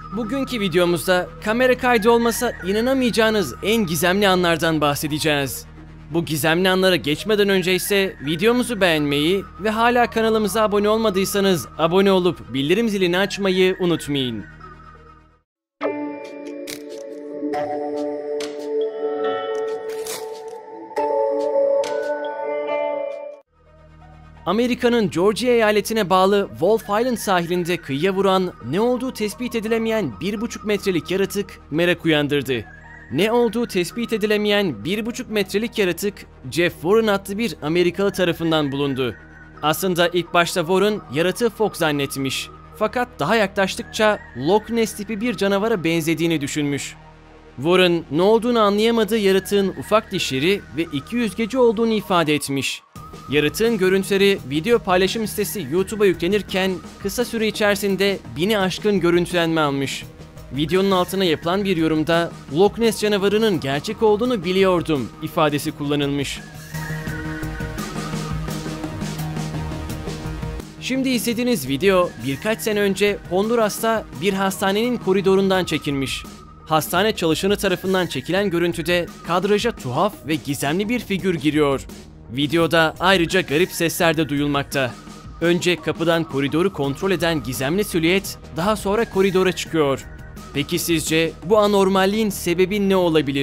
Bugünkü videomuzda kamera kaydı olmasa inanamayacağınız en gizemli anlardan bahsedeceğiz. Bu gizemli anlara geçmeden önce ise videomuzu beğenmeyi ve hala kanalımıza abone olmadıysanız abone olup bildirim zilini açmayı unutmayın. Amerika'nın Georgia eyaletine bağlı Wolf Island sahilinde kıyıya vuran, ne olduğu tespit edilemeyen 1,5 metrelik yaratık merak uyandırdı. Ne olduğu tespit edilemeyen 1,5 metrelik yaratık, Jeff Warren adlı bir Amerikalı tarafından bulundu. Aslında ilk başta Warren yaratığı fok zannetmiş. Fakat daha yaklaştıkça Loch Ness tipi bir canavara benzediğini düşünmüş. Warren ne olduğunu anlayamadığı yaratığın ufak dişleri ve 2 yüzgeci olduğunu ifade etmiş. Yaratığın görüntüleri video paylaşım sitesi YouTube'a yüklenirken kısa süre içerisinde 1000'i aşkın görüntülenme almış. Videonun altına yapılan bir yorumda Loch Ness canavarının gerçek olduğunu biliyordum ifadesi kullanılmış. Şimdi izlediğiniz video birkaç sene önce Honduras'ta bir hastanenin koridorundan çekilmiş. Hastane çalışanı tarafından çekilen görüntüde kadraja tuhaf ve gizemli bir figür giriyor. Videoda ayrıca garip sesler de duyulmakta. Önce kapıdan koridoru kontrol eden gizemli silüet daha sonra koridora çıkıyor. Peki sizce bu anormalliğin sebebi ne olabilir?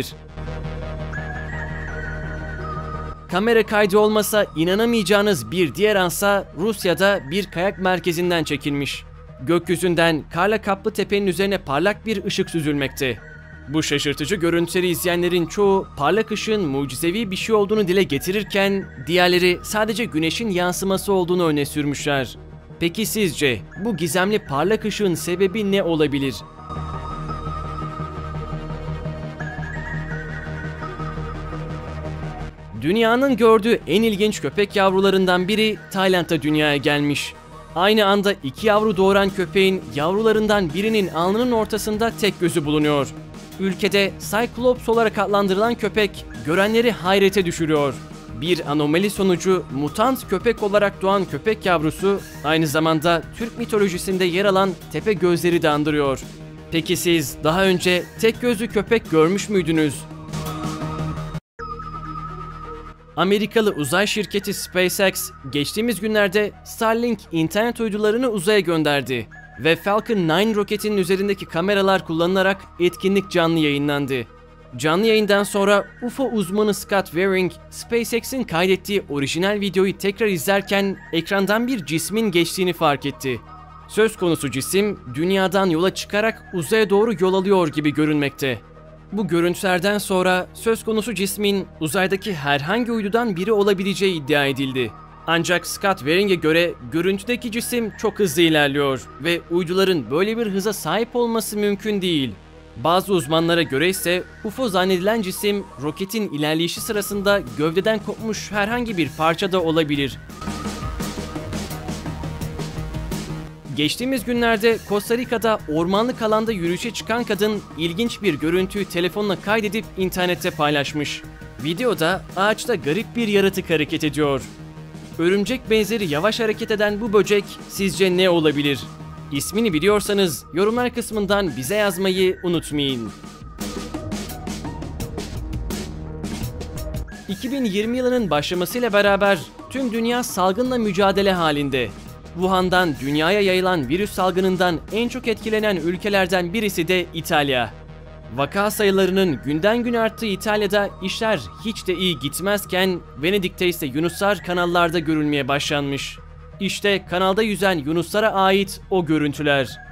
Kamera kaydı olmasa inanamayacağınız bir diğer ansa Rusya'da bir kayak merkezinden çekilmiş. Gökyüzünden karla kaplı tepenin üzerine parlak bir ışık süzülmekte. Bu şaşırtıcı görüntüleri izleyenlerin çoğu parlak ışığın mucizevi bir şey olduğunu dile getirirken diğerleri sadece güneşin yansıması olduğunu öne sürmüşler. Peki sizce bu gizemli parlak ışığın sebebi ne olabilir? Dünyanın gördüğü en ilginç köpek yavrularından biri Tayland'da dünyaya gelmiş. Aynı anda 2 yavru doğuran köpeğin yavrularından birinin alnının ortasında tek gözü bulunuyor. Ülkede Cyclops olarak adlandırılan köpek görenleri hayrete düşürüyor. Bir anomali sonucu mutant köpek olarak doğan köpek yavrusu aynı zamanda Türk mitolojisinde yer alan tepe gözleri de andırıyor. Peki siz daha önce tek gözlü köpek görmüş müydünüz? Amerikalı uzay şirketi SpaceX geçtiğimiz günlerde Starlink internet uydularını uzaya gönderdi ve Falcon 9 roketinin üzerindeki kameralar kullanılarak etkinlik canlı yayınlandı. Canlı yayından sonra UFO uzmanı Scott Waring, SpaceX'in kaydettiği orijinal videoyu tekrar izlerken ekrandan bir cismin geçtiğini fark etti. Söz konusu cisim dünyadan yola çıkarak uzaya doğru yol alıyor gibi görünmekte. Bu görüntülerden sonra söz konusu cismin uzaydaki herhangi uydudan biri olabileceği iddia edildi. Ancak Scott Waring'e göre görüntüdeki cisim çok hızlı ilerliyor ve uyduların böyle bir hıza sahip olması mümkün değil. Bazı uzmanlara göre ise UFO zannedilen cisim roketin ilerleyişi sırasında gövdeden kopmuş herhangi bir parça da olabilir. Geçtiğimiz günlerde Costa Rica'da ormanlık alanda yürüyüşe çıkan kadın ilginç bir görüntüyü telefonla kaydedip internette paylaşmış. Videoda ağaçta garip bir yaratık hareket ediyor. Örümcek benzeri yavaş hareket eden bu böcek sizce ne olabilir? İsmini biliyorsanız yorumlar kısmından bize yazmayı unutmayın. 2020 yılının başlamasıyla beraber tüm dünya salgınla mücadele halinde. Wuhan'dan dünyaya yayılan virüs salgınından en çok etkilenen ülkelerden birisi de İtalya. Vaka sayılarının günden güne arttığı İtalya'da işler hiç de iyi gitmezken Venedik'te ise yunuslar kanallarda görülmeye başlanmış. İşte kanalda yüzen yunuslara ait o görüntüler.